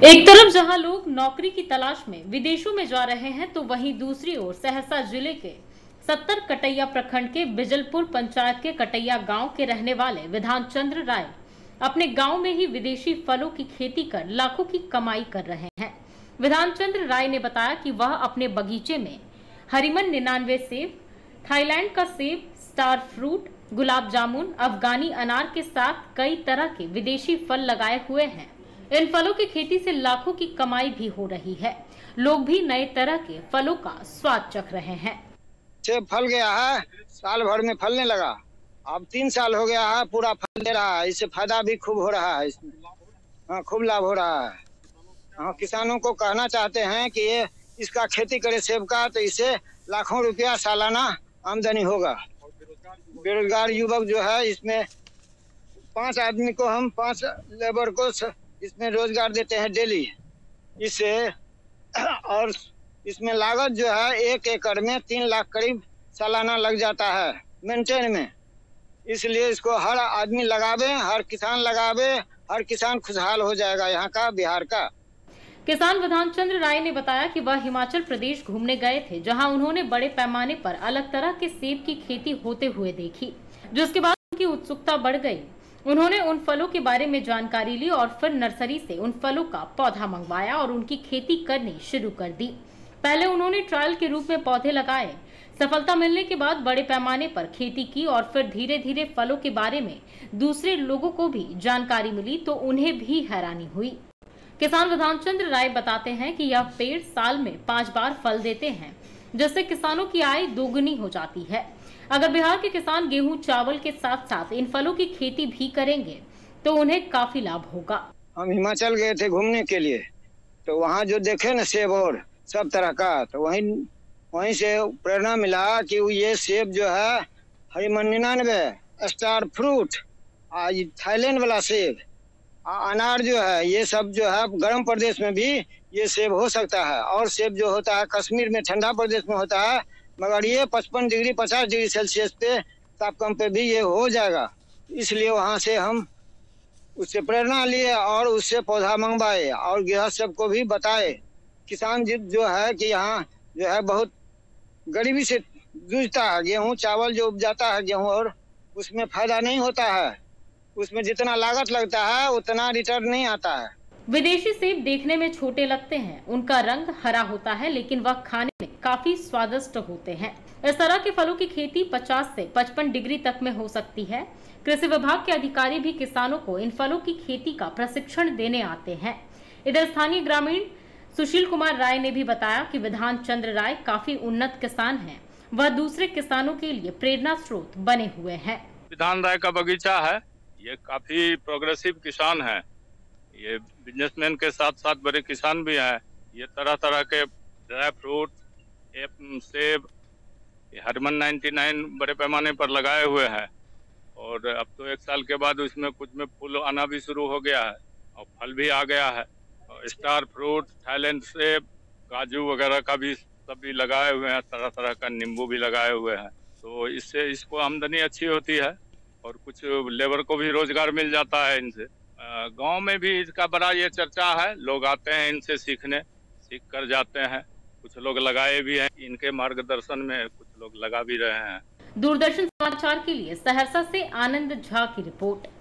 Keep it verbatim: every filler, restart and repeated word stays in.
एक तरफ जहां लोग नौकरी की तलाश में विदेशों में जा रहे हैं, तो वहीं दूसरी ओर सहरसा जिले के सत्तर कटैया प्रखंड के बिजलपुर पंचायत के कटैया गांव के रहने वाले विधान चंद्र राय अपने गांव में ही विदेशी फलों की खेती कर लाखों की कमाई कर रहे हैं। विधान चंद्र राय ने बताया कि वह अपने बगीचे में हरिमन निन्यानवे सेब, थाईलैंड का सेब, स्टार फ्रूट, गुलाब जामुन, अफगानी अनार के साथ कई तरह के विदेशी फल लगाए हुए हैं। इन फलों की खेती से लाखों की कमाई भी हो रही है। लोग भी नए तरह के फलों का स्वाद चख रहे हैं। सेब फल गया है, साल भर में फलने लगा। अब तीन साल हो गया है, पूरा फल दे रहा है। इससे फायदा भी खूब हो रहा है, इसमें हाँ खूब लाभ हो रहा है। हाँ, किसानों को कहना चाहते हैं कि ये इसका खेती करे सेब का, तो इससे लाखों रुपया सालाना आमदनी होगा। बेरोजगार युवक जो है, इसमें पांच आदमी को हम पांच लेबर को इसमें रोजगार देते हैं डेली। इससे और इसमें लागत जो है एक एकड़ में तीन लाख करीब सालाना लग जाता है मेंटेन में। इसलिए इसको हर आदमी लगावे, हर किसान लगावे, हर किसान खुशहाल हो जाएगा यहाँ का, बिहार का। किसान विधान चंद्र राय ने बताया कि वह हिमाचल प्रदेश घूमने गए थे, जहां उन्होंने बड़े पैमाने पर अलग तरह के सेब की खेती होते हुए देखी, जिसके बाद उनकी उत्सुकता बढ़ गई। उन्होंने उन फलों के बारे में जानकारी ली और फिर नर्सरी से उन फलों का पौधा मंगवाया और उनकी खेती करनी शुरू कर दी। पहले उन्होंने ट्रायल के रूप में पौधे लगाए। सफलता मिलने के बाद बड़े पैमाने पर खेती की और फिर धीरे धीरे फलों के बारे में दूसरे लोगों को भी जानकारी मिली, तो उन्हें भी हैरानी हुई। किसान विधान चंद्र राय बताते हैं कि यह पेड़ साल में पांच बार फल देते हैं, जिससे किसानों की आय दोगुनी हो जाती है। अगर बिहार के किसान गेहूं, चावल के साथ साथ इन फलों की खेती भी करेंगे तो उन्हें काफी लाभ होगा। हम हिमाचल गए थे घूमने के लिए, तो वहाँ जो देखे न सेब और सब तरह का, तो वहीं वहीं से प्रेरणा मिला कि ये सेब जो है हरिमन निन्यानवे, स्टार फ्रूट, आज थाईलैंड वाला सेब, अनार जो है, ये सब जो है गर्म प्रदेश में भी ये सेब हो सकता है। और सेब जो होता है कश्मीर में ठंडा प्रदेश में होता है, मगर ये पचपन डिग्री पचास डिग्री सेल्सियस पे तापमान पे भी ये हो जाएगा। इसलिए वहाँ से हम उससे प्रेरणा लिए और उससे पौधा मंगवाए और गृहस्थ सबको भी बताए। किसान जो है कि यहाँ जो है बहुत गरीबी से जूझता है। गेहूँ चावल जो उपजाता है गेहूँ, और उसमें फायदा नहीं होता है। उसमें जितना लागत लगता है उतना रिटर्न नहीं आता है। विदेशी सेब देखने में छोटे लगते हैं, उनका रंग हरा होता है, लेकिन वह खाने में काफी स्वादिष्ट होते हैं। इस तरह के फलों की खेती पचास से पचपन डिग्री तक में हो सकती है। कृषि विभाग के अधिकारी भी किसानों को इन फलों की खेती का प्रशिक्षण देने आते हैं। इधर स्थानीय ग्रामीण सुशील कुमार राय ने भी बताया कि विधान चंद्र राय काफी उन्नत किसान हैं। वह दूसरे किसानों के लिए प्रेरणा स्रोत बने हुए हैं। विधान राय का बगीचा है, ये काफी प्रोग्रेसिव किसान है। ये बिजनेसमैन के साथ साथ बड़े किसान भी हैं। ये तरह तरह के ड्राई फ्रूट, सेब, हरमन निन्यानवे बड़े पैमाने पर लगाए हुए हैं। और अब तो एक साल के बाद उसमें कुछ में फूल आना भी शुरू हो गया है और फल भी आ गया है। और स्टार फ्रूट, थाईलैंड सेब, काजू वगैरह का भी सभी लगाए हुए हैं। तरह तरह का नींबू भी लगाए हुए हैं। तो इससे इसको आमदनी अच्छी होती है और कुछ लेबर को भी रोजगार मिल जाता है इनसे। गांव में भी इसका बड़ा ये चर्चा है, लोग आते हैं इनसे सीखने, सीख कर जाते हैं। कुछ लोग लगाए भी हैं, इनके मार्गदर्शन में कुछ लोग लगा भी रहे हैं। दूरदर्शन समाचार के लिए सहरसा से आनंद झा की रिपोर्ट।